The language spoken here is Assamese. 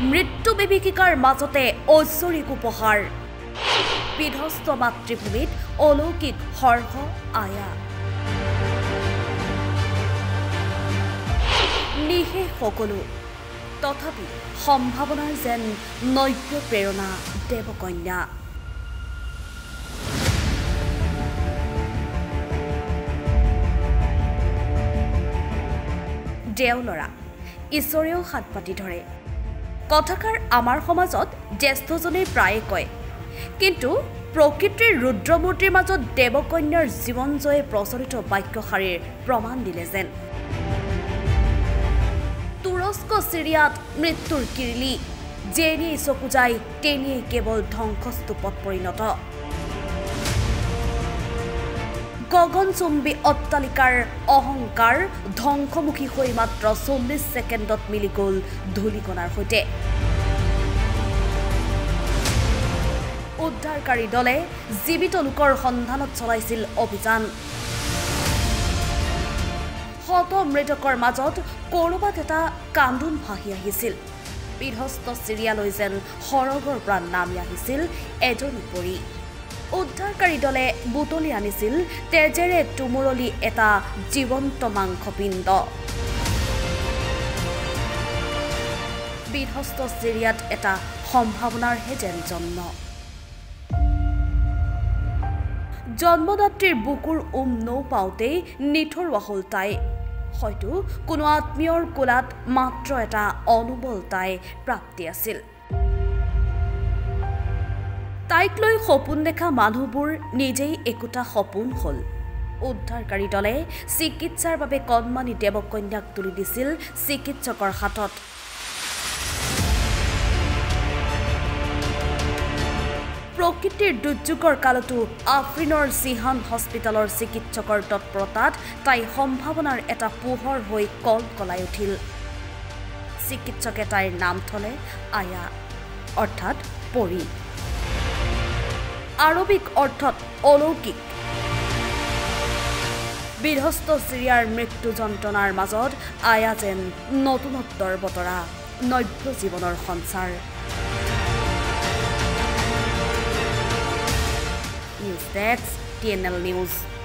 মৃত্যু বিভীষিকাৰ মাজতে ঐশ্বৰিক উপহাৰ বিধ্বস্ত মাতৃভূমিত অলৌকিক হৰ্ষ আয়া নিশেষ সকলো তথাপি সম্ভাৱনাৰ যেন নব্য প্ৰেৰণা দেৱকন্যা দেওলৰা ঈশ্বৰেও হাত পাতি ধৰে কথাকাৰ আমাৰ সমাজত জ্যেষ্ঠজনে প্ৰায়ে কয় কিন্তু প্ৰকৃতিৰ ৰুদ্ৰমূৰ্তিৰ মাজত দেৱকন্যাৰ জীৱন জয়ে প্ৰচলিত বাক্যশাৰীৰ প্ৰমাণ দিলে যেন তুৰস্ক চিৰিয়াত মৃত্যুৰ কিৰিলি যেনিয়ে চকু যায় তেনিয়ে কেৱল ধ্বংসস্তূপত পৰিণত গগনচুম্বী অট্টালিকাৰ অহংকাৰ ধ্বংসমুখী হৈ মাত্ৰ ৪০ ছেকেণ্ডত মিলি গ'ল ধূলিকণাৰ সৈতে উদ্ধাৰকাৰী দলে জীৱিত লোকৰ সন্ধানত চলাইছিল অভিযান শত মৃতকৰ মাজত ক'ৰবাত এটা কান্দোন ভাহি আহিছিল বিধ্বস্ত চিৰিয়ালৈ যেন সৰগৰ পৰা নামি আহিছিল এজনী পৰী উদ্ধাৰকাৰী দলে বুটলি আনিছিল তেজেৰে তুমুৰলি এটা জীৱন্ত মাংসপিণ্ড বিধ্বস্ত চিৰিয়াত এটা সম্ভাৱনাৰহে যেন জন্ম জন্মদাত্ৰীৰ বুকুৰ নৌ পাওঁতেই নিথৰুৱা হ'ল তাই হয়তো কোনো আত্মীয়ৰ কোলাত মাত্ৰ এটা অনুবল তাই প্ৰাপ্তি আছিল তাইক লৈ সপোন দেখা মানুহবোৰ নিজেই একোটা সপোন হ'ল উদ্ধাৰকাৰী দলে চিকিৎসাৰ বাবে কণমানি দেৱকন্যাক তুলি দিছিল চিকিৎসকৰ হাতত প্ৰকৃতিৰ দুৰ্যোগৰ কালতো আফ্ৰিনৰ চিহান হস্পিটেলৰ চিকিৎসকৰ তৎপৰতাত তাই সম্ভাৱনাৰ এটা পোহৰ হৈ কলকলাই উঠিল চিকিৎসকে তাইৰ নাম থলে আয়া অৰ্থাৎ পৰী আৰবিক অৰ্থত অলৌকিক বিধ্বস্ত চিৰিয়াৰ মৃত্যু যন্ত্ৰণাৰ মাজত আয়া যেন নতুনত্বৰ বতৰা নব্য জীৱনৰ সঞ্চাৰ News Desk, TNL News.